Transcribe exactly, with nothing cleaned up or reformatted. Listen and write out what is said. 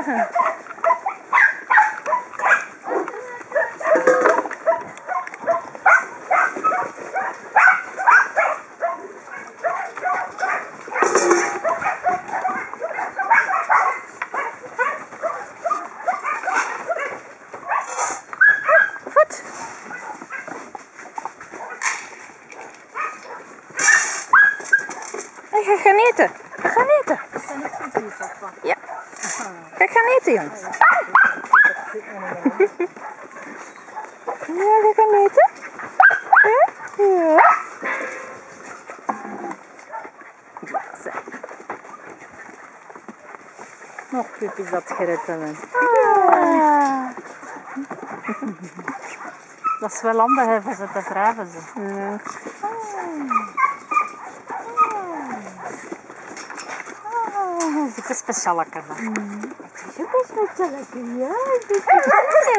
Ga gaan eten. Ga gaan eten. Ja. Ga gaan eten, jongens. Ja, ga gaan eten. Ja. Ja. Ja, zo. Nog Piep is dat gered hebben. Ah. Dat is wel handig hebben ze te wrijven. Ze. Ja. Het is een speciaal lekker. Het is een speciaal lekker, ja.